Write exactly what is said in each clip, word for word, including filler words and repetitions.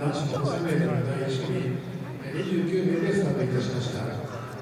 男子の せんメートル 第一組にじゅうきゅうめいでスタートいたしました。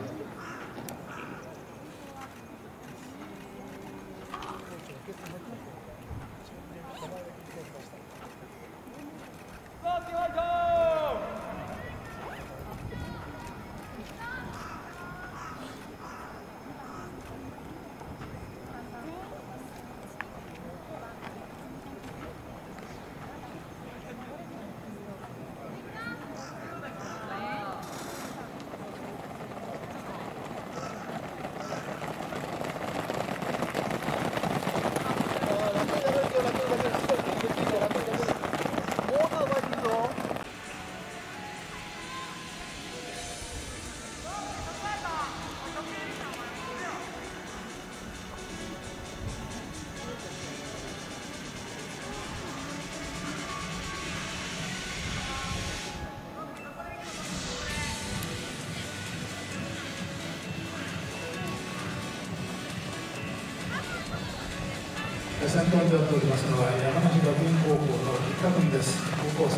先頭に立っておりますのは山梨学院高校の一角組です。高校生。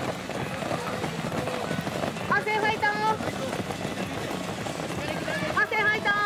汗吐いた。汗吐いた。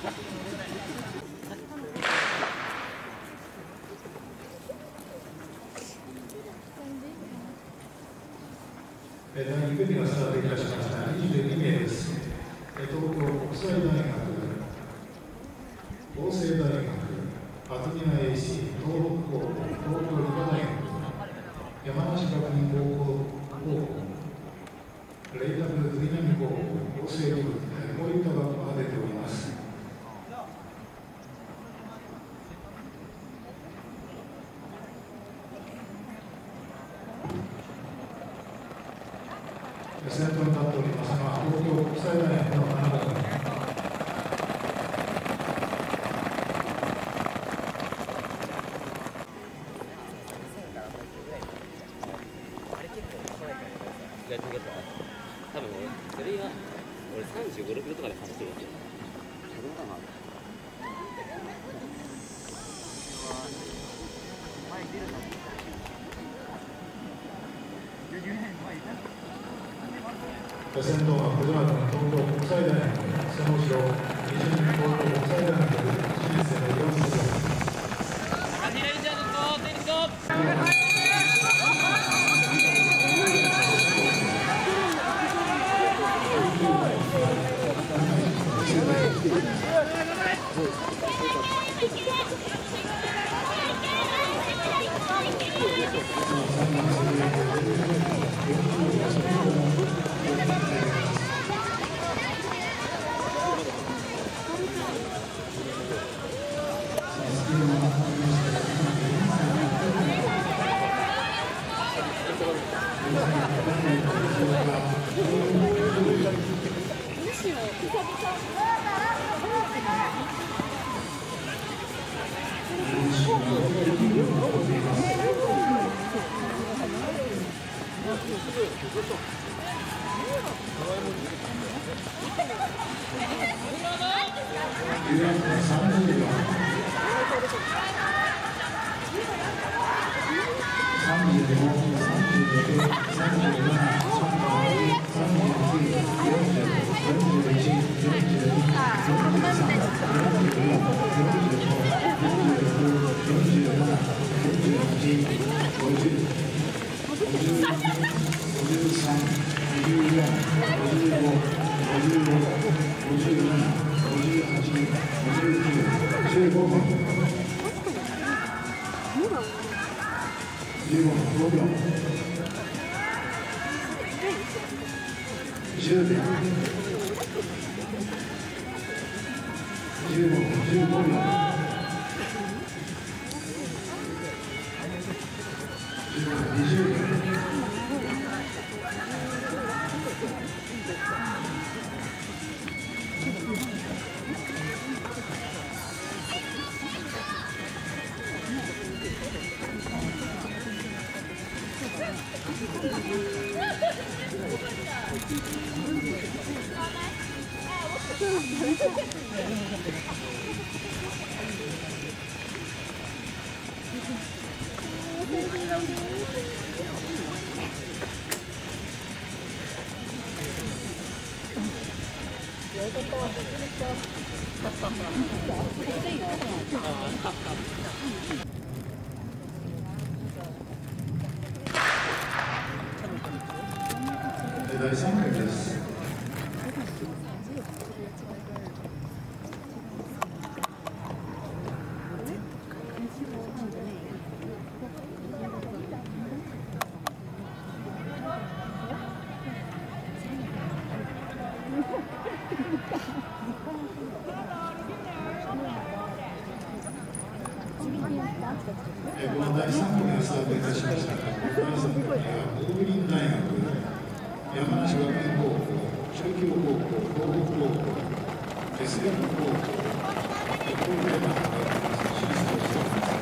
だいに組がスタートいたしました。にじゅうにめいです。東京国際大学、法政大学、アトミナ エーシー、東北高校、東京理科大学、山梨学院高校、高校、レイタブ藤波高校、法政部、こういった学校が出ております。先頭に立っておりますのは東京国際大学の田中君。 多分それが俺さんじゅうご、ろくキロとかで走ってるわけ。 先頭は小島君、東京国際大学、その後ろ、にじゅうに東京国際大学、新生のよんじゅうご。だいさんかいです。このだいさん組がスタートいたしました。だいさん組は桜林大学、山梨学院高校、中京高校、東北高校、エスエム高校、こういうような進出をしております。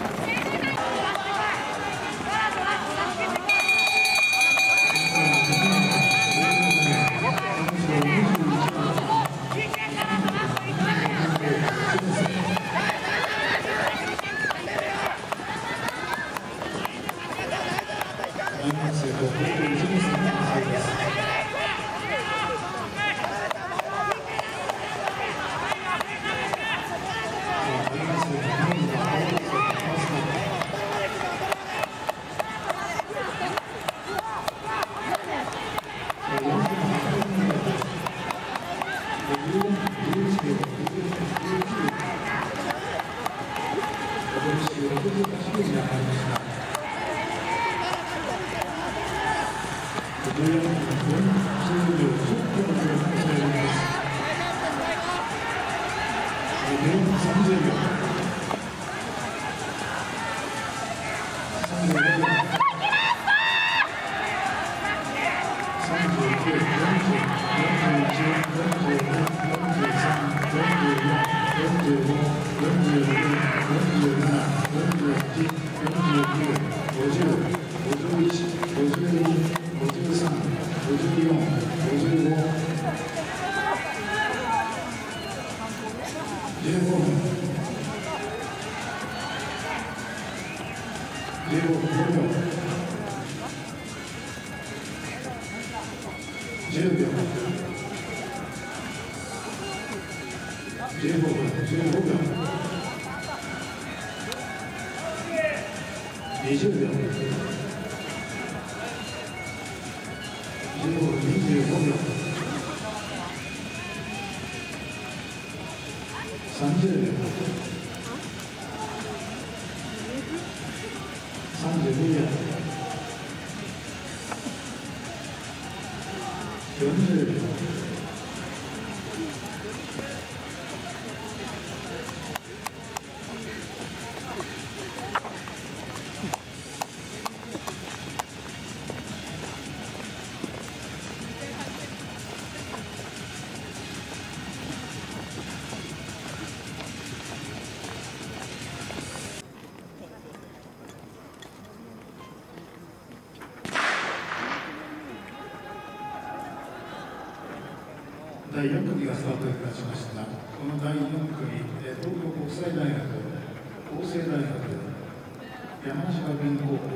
だいよん組がスタートいたしましたが、このだいよん組、東京国際大学、法政大学、山梨学院高校、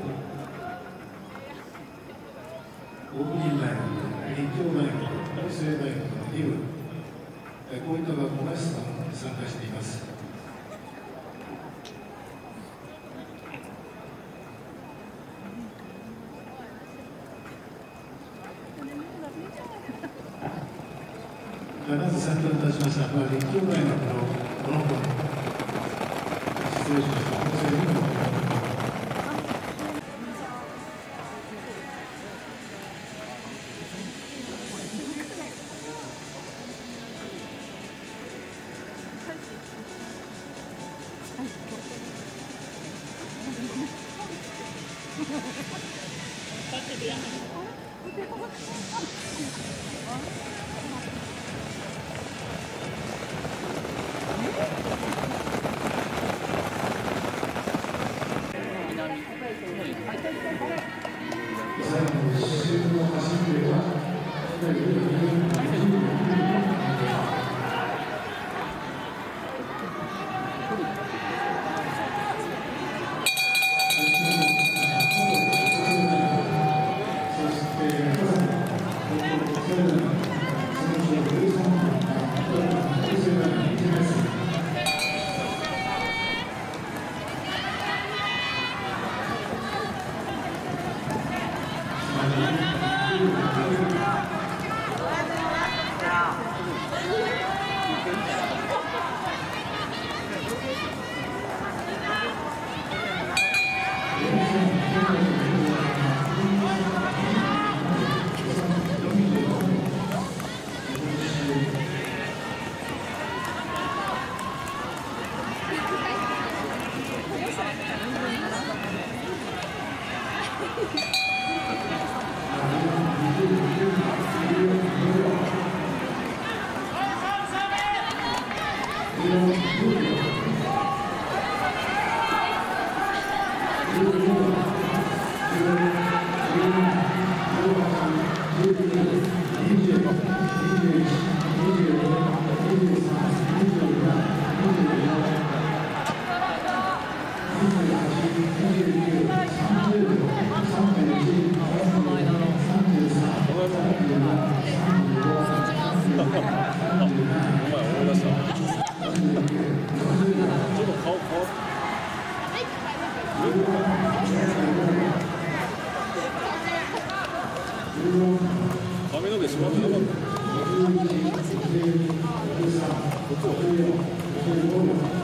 大国大学、立教大学、法政大学のに部、こういった学校が参加しています。まず先ほどいたしました、まあ、立教大学のこの子、失礼しました、法政にも。 髪の毛しまってなかった。 ごじゅうよん、ごじゅうごびょう。